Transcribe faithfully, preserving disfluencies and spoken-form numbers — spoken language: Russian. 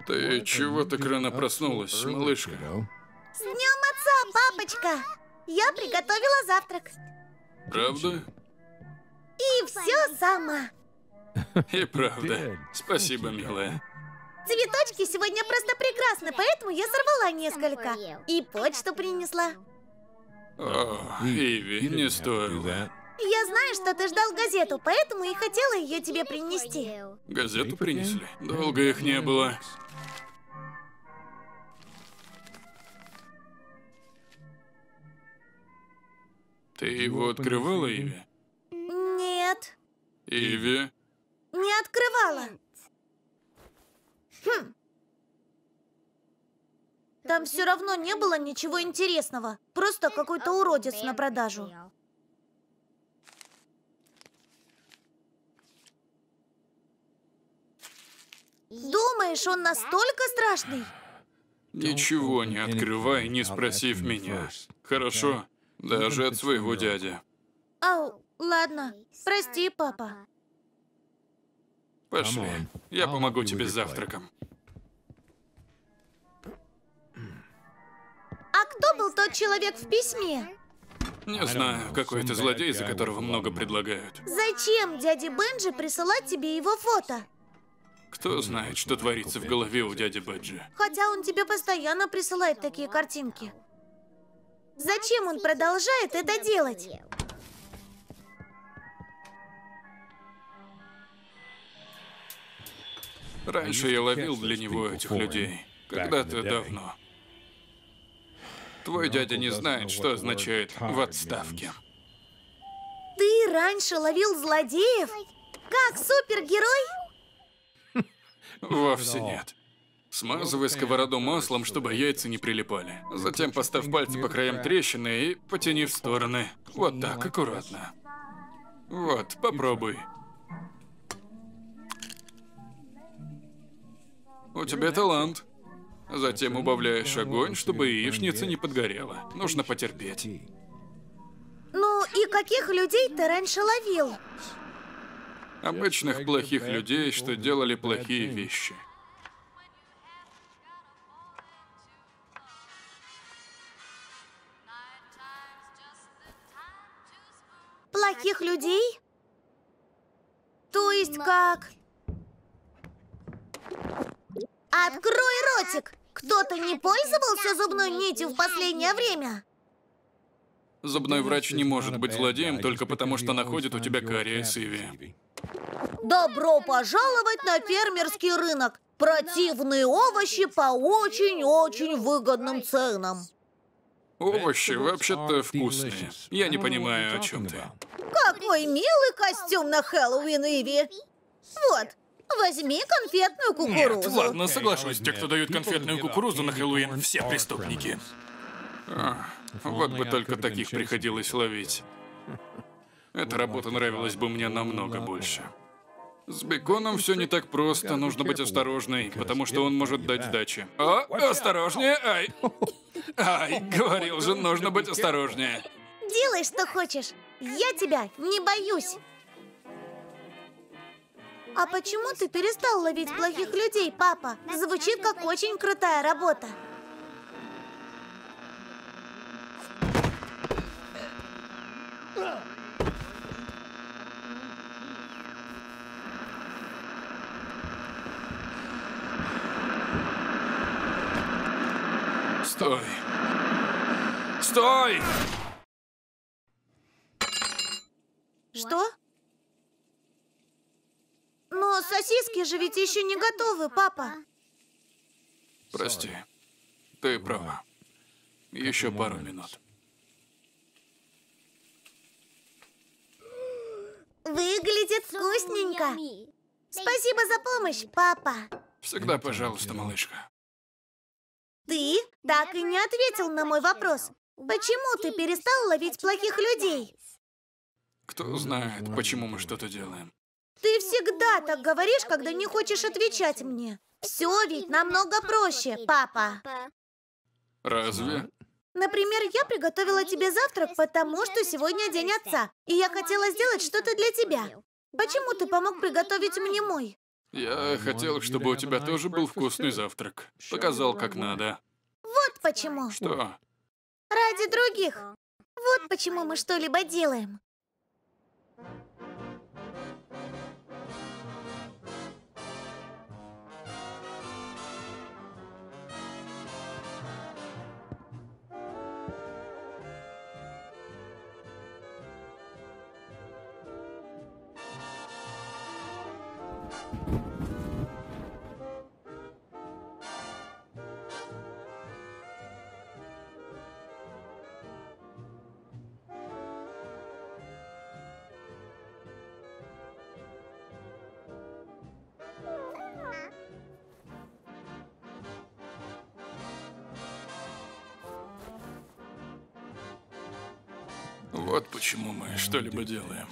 Ты чего так рано проснулась, малышка? С днем отца, папочка! Я приготовила завтрак. Правда? И все сама. И правда. Спасибо, милая. Цветочки сегодня просто прекрасны, поэтому я сорвала несколько. И почту принесла. О, Иви, не стоило. Я знаю, что ты ждал газету, поэтому и хотела ее тебе принести. Газету принесли? Долго их не было. Ты его открывала, Иви? Нет, Иви? не открывала. Хм. Там все равно не было ничего интересного. Просто какой-то уродец на продажу. Думаешь, он настолько страшный? Ничего не открывай, не спросив меня. Хорошо? Даже от своего дяди. Ау, ладно. Прости, папа. Пошли. Я помогу тебе с завтраком. А кто был тот человек в письме? Не знаю, какой-то злодей, за которого много предлагают. Зачем дяде Бенджи присылать тебе его фото? Кто знает, что творится в голове у дяди Бэджи. Хотя он тебе постоянно присылает такие картинки. Зачем он продолжает это делать? Раньше я ловил для него этих людей. Когда-то давно. Твой дядя не знает, что означает «в отставке». Ты раньше ловил злодеев? Как супергерой? Вовсе нет. Смазывай сковороду маслом, чтобы яйца не прилипали. Затем поставь пальцы по краям трещины и потяни в стороны. Вот так, аккуратно. Вот, попробуй. У тебя талант. Затем убавляешь огонь, чтобы яичница не подгорела. Нужно потерпеть. Ну и каких людей ты раньше ловил? Обычных плохих людей, что делали плохие вещи. Плохих людей? То есть как? Открой ротик! Кто-то не пользовался зубной нитью в последнее время? Зубной врач не может быть злодеем только потому, что находит у тебя кариес, Иви. Добро пожаловать на фермерский рынок! Противные овощи по очень-очень выгодным ценам. Овощи вообще-то вкусные. Я не понимаю, о чем ты. Какой милый костюм на Хэллоуин, Иви! Вот, возьми конфетную кукурузу. Нет, ладно, соглашусь. Те, кто дают конфетную кукурузу на Хэллоуин, все преступники. А, вот бы только таких приходилось ловить. Эта работа нравилась бы мне намного больше. С беконом все не так просто, нужно быть осторожной, потому что он может дать сдачи. О, осторожнее, ай! Ай, говорил же, нужно быть осторожнее. Делай, что хочешь. Я тебя не боюсь. А почему ты перестал ловить плохих людей, папа? Звучит как очень крутая работа. Стой! Стой! Что? Но сосиски же ведь еще не готовы, папа. Прости, ты права. Еще пару минут. Выглядит вкусненько. Спасибо за помощь, папа. Всегда пожалуйста, малышка. Ты так и не ответил на мой вопрос. Почему ты перестал ловить плохих людей? Кто знает, почему мы что-то делаем. Ты всегда так говоришь, когда не хочешь отвечать мне. Все ведь намного проще, папа. Разве? Например, я приготовила тебе завтрак, потому что сегодня день отца, и я хотела сделать что-то для тебя. Почему ты помог приготовить мне мой? Я хотел, чтобы у тебя тоже был вкусный завтрак. Показал, как надо. Вот почему. Что? Ради других. Вот почему мы что-либо делаем. Вот почему мы что-либо делаем.